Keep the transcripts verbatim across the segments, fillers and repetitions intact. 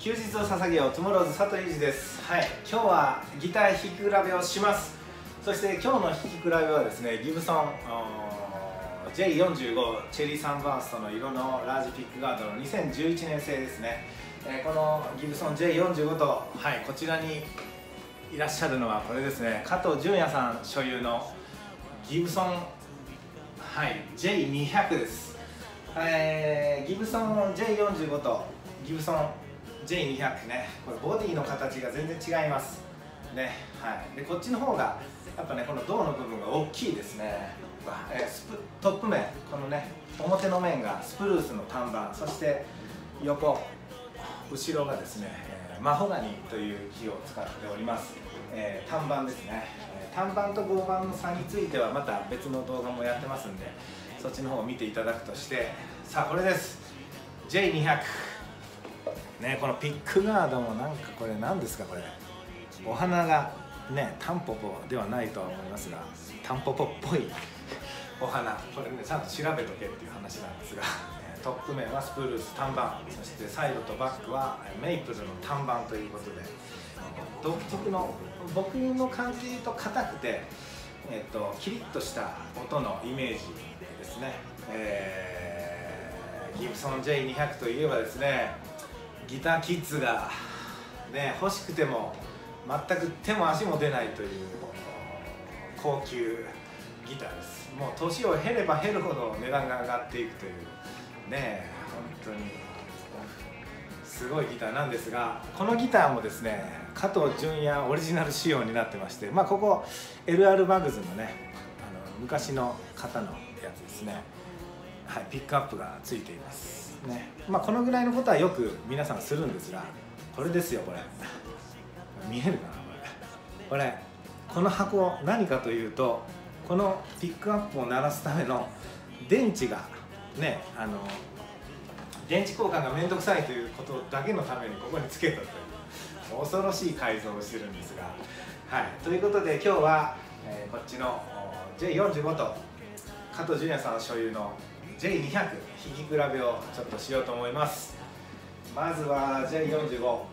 休日を捧げようトゥモローズ佐藤裕二です。はい、今日はギター弾き比べをします。そして今日の弾き比べはですね、ギブソン ジェイよんじゅうご チェリーサンバーストの色のラージピックガードのにせんじゅういちねん製ですね。えー、このギブソン ジェイよんじゅうご と、はい、こちらにいらっしゃるのはこれですね、加藤純也さん所有のギブソン、はい、ジェイにひゃく です。えー、ギブソン ジェイよんじゅうご とギブソン ジェイにひゃく ね、これボディの形が全然違いますね。はい、でこっちの方がやっぱね、この胴の部分が大きいですね。えー、スプトップ面、このね表の面がスプルースの単板、そして横後ろがですね、えー、マホガニという木を使っております。えー、単板ですね。えー、単板と合板の差についてはまた別の動画もやってますんで、そっちの方を見ていただくとして、さあこれです ジェイにひゃく ね。このピックガードもなんかこれ何ですか、これお花がねタンポポではないとは思いますが、タンポポっぽいお花、これねちゃんと調べとけっていう話なんですが、トップ面はスプルース単板、そしてサイドとバックはメイプルの単板ということで、独特の、僕の感じと硬くて、えっと、キリッとした音のイメージですね。えー、ギブソン ジェイにひゃく といえばですね、ギターキッズが、ね、欲しくても全く手も足も出ないという高級ギターです。もう年を経れば経るほど値段が上がっていくというね、本当にすごいギターなんですが、このギターもですね加藤純也オリジナル仕様になってまして、まあ、ここ エルアール バグズのね、あの昔の方のやつですね。はい、ピックアップがついていますね。まあ、このぐらいのことはよく皆さんするんですが、これですよ、これ見えるかな、これこれこの箱何かというと、このピックアップを鳴らすための電池がね、あの電池交換が面倒くさいということだけのためにここにつけたという恐ろしい改造をしてるんですが、はい、ということで今日は、えー、こっちの ジェイよんじゅうご と加藤純也さん所有の ジェイにひゃく 弾き比べをちょっとしようと思います。まずは ジェイよんじゅうご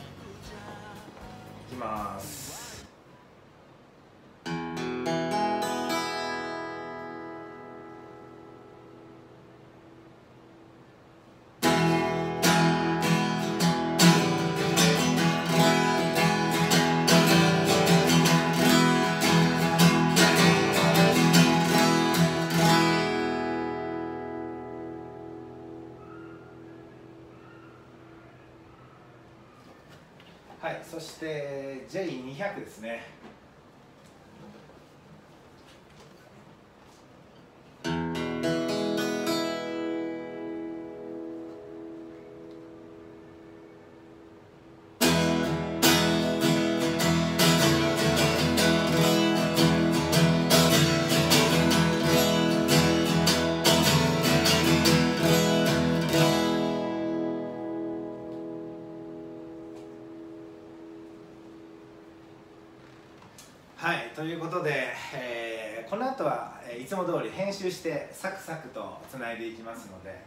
いきます。はい、そして ジェイにひゃく ですね。はい、ということで、えー、この後はいつも通り編集してサクサクとつないでいきますので。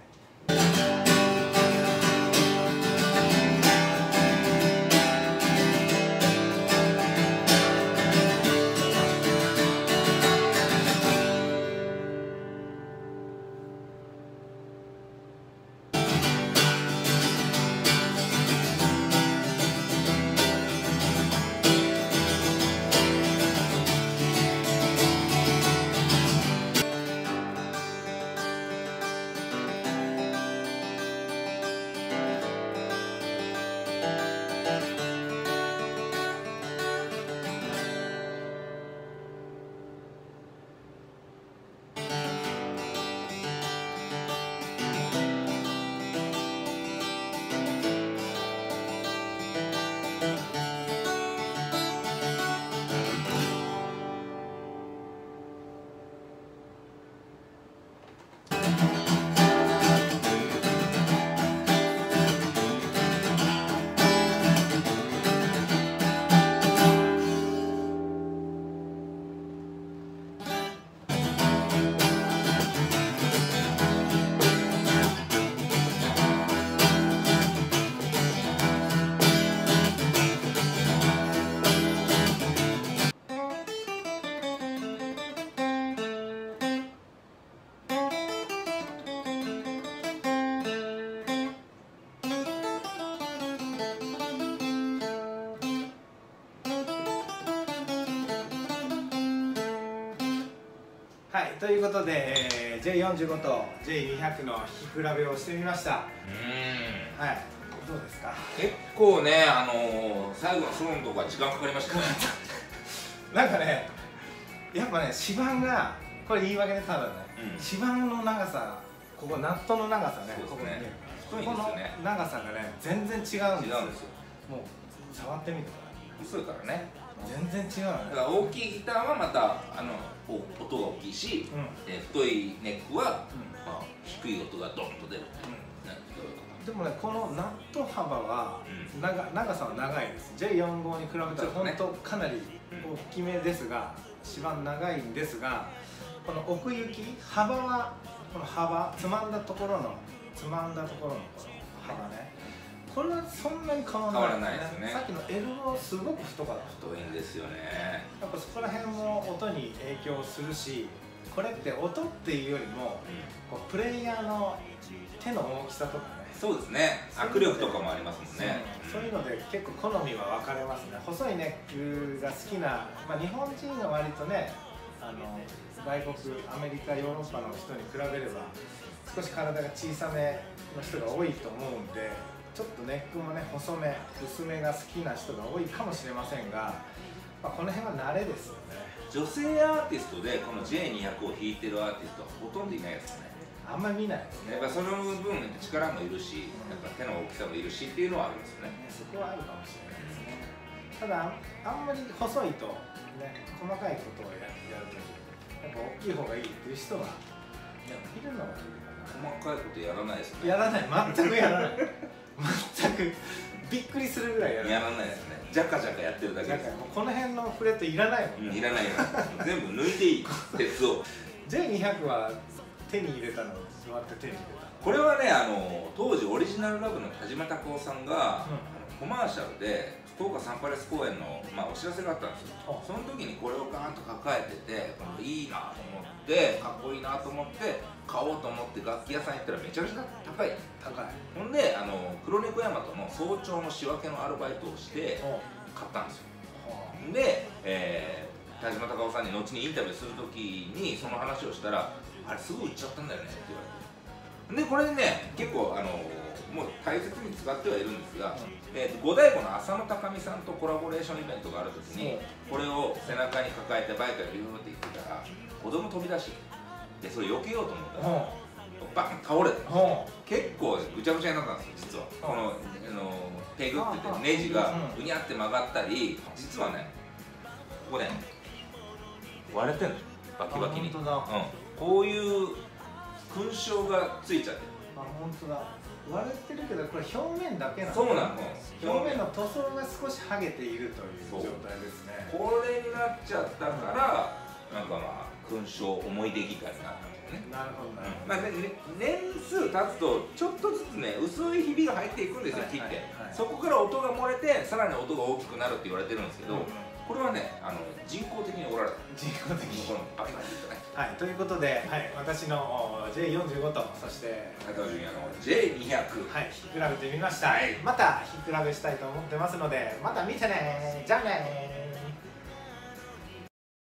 ということで、えー、ジェイよんじゅうご と ジェイにひゃく の弾き比べをしてみました。うん、はい、どうですか？ 結構ね、あのー、最後のソロのとこは時間かかりましたね。 なんかね、やっぱね、指板がこれ言い訳でただね、うん、指板の長さ、ここナットの長さね、ここね、ここの長さがね全然違うんですよ。違うんですよ。もう触ってみてください。 薄いからね。 全然違う、ね、 だから大きいギターはまたあの音が大きいし、うん、え太いネックは、うんまあ、低い音がドンと出る、 うん、でもねこのナット幅は、うん、長, 長さは長いです。 ジェイよんじゅうご に比べたら本当かなり大きめですが、指板長いんですが、この奥行き幅はこの幅つまんだところのつまんだところのこの幅ね、これはそんなに変わらないですね。さっきの L もすごく太かった。 太いんですよね。 やっぱそこら辺も音に影響するし、これって音っていうよりも、うん、こうプレイヤーの手の大きさとかね。 そうですね。握力とかもありますもんね。 そう、そういうので結構好みは分かれますね。細いネックが好きな、まあ、日本人が割とね、あの外国アメリカヨーロッパの人に比べれば少し体が小さめの人が多いと思うんで。ちょっとネックもね細め薄めが好きな人が多いかもしれませんが、まあ、この辺は慣れですよね。 女性アーティストでこの ジェイにひゃく を弾いてるアーティストはほとんどいないですね。 あんまり見ないですね。 やっぱその分力もいるし、うん、やっぱ手の大きさもいるしっていうのはありますよね。 そこはあるかもしれないですね。ただあんまり細いとね細かいことをやるとやっぱ大きい方がいいっていう人はいるのがいるかな。 細かいことやらないですね。 やらない、全くやらない全くびっくりするぐらいやらない。 やらないですね。ジャカジャカやってるだけです。 もうこの辺のフレットいらないもんね。 うん、いらないよ。全部抜いていい鉄を。 ジェイにひゃく は手に入れたのどうやって手に入れたの？ これはね、あの当時オリジナルラブの田島孝夫さんが、うん、コマーシャルで福岡サンパレス公演の、まあ、お知らせがあったんですよ。その時にこれをガーンと抱えてて、いいなと思ってかっこいいなと思って買おうと思って楽器屋さん行ったらめちゃくちゃ高い高い。 ほんであの黒猫大和の早朝の仕分けのアルバイトをして買ったんですよ。で、えー、田島孝夫さんに後にインタビューする時にその話をしたら「あれすぐ売っちゃったんだよね」って言われて、でこれね結構あのもう大切に使ってはいるんですが、えー、と五醍醐の浅野高美さんとコラボレーションイベントがある時にこれを背中に抱えてバイクでビューって行ってたら子供飛び出してでそれ避けようと思ったらバン倒れて結構ぐちゃぐちゃになったんですよ実は。このあのペグって言ってネジがぐにゃって曲がったり、実はねここね割れてんのバキバキに。うん、こういう勲章がついちゃってる。 あ、本当だ。割れてるけどこれ表面だけなんです。 そうなの。 表面の塗装が少し剥げているという状態ですね。 これになっちゃったから、うん、なんかまあ勲章思い出ギターになったんですよね。 なるほどなるほど。 まあね、年数経つとちょっとずつね薄いひびが入っていくんですよ、切って。そこから音が漏れてさらに音が大きくなるって言われてるんですけど、うんうん、これはねあの人工的に折られた。 人工的に。 このバキバキとね。 はい、ということで、はい、私の ジェイよんじゅうご とそして中尾ジュニアの ジェイにひゃく、 はい、弾き比べてみました。はい、また弾き比べしたいと思ってますのでまた見てね。じゃあねー。